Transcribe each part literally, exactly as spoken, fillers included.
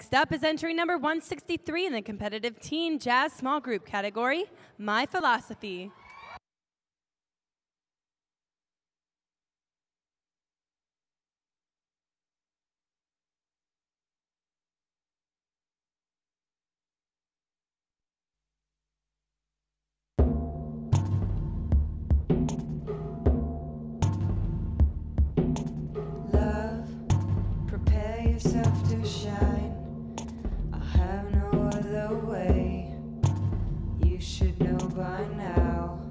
Next up is entry number one sixty-three in the competitive teen jazz small group category, My Philosophy. Yourself to shine. I have no other way. You should know by now.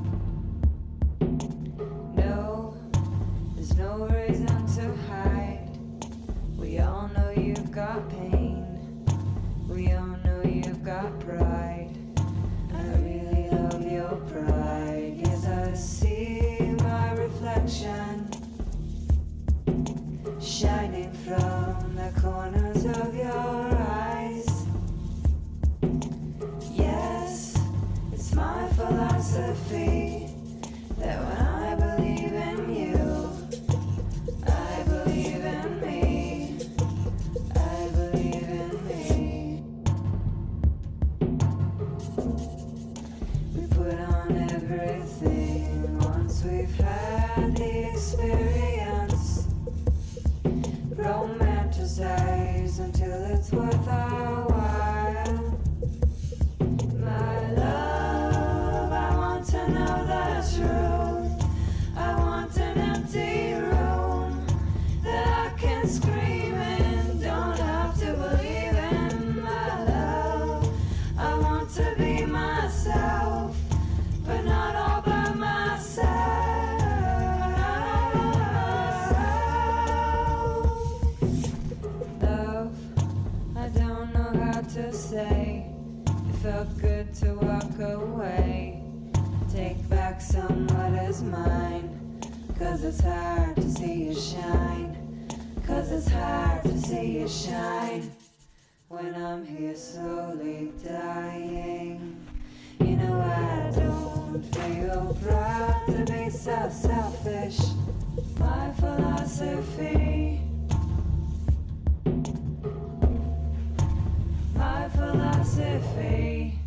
No, there's no reason to hide. We all know you've got pain. We all know you've got pride. I really love your pride. Yes, I see my reflection shining from the corners of your eyes. Yes, it's my philosophy that when I believe in you, I believe in me. I believe in me. We put on everything once we've had the experience. Romanticize until it's worth our while. My love, I want to know the truth. I want an empty room that I can scream in. Don't have to believe in my love. I want to be myself, but not all by myself. To say, it felt good to walk away, take back somewhat as mine, cause it's hard to see you shine, cause it's hard to see you shine, when I'm here slowly dying. You know I don't feel proud to be so selfish. My philosophy, my philosophy.